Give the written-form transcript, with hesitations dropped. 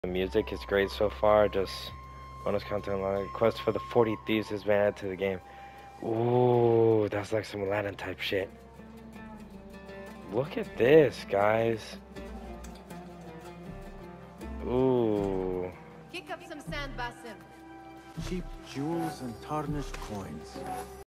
The music is great so far. Just bonus content line. Quest for the 40 Thieves has been added to the game. Ooh, that's like some Aladdin type shit. Look at this, guys. Ooh. Kick up some sand, Basim. Cheap jewels and tarnished coins.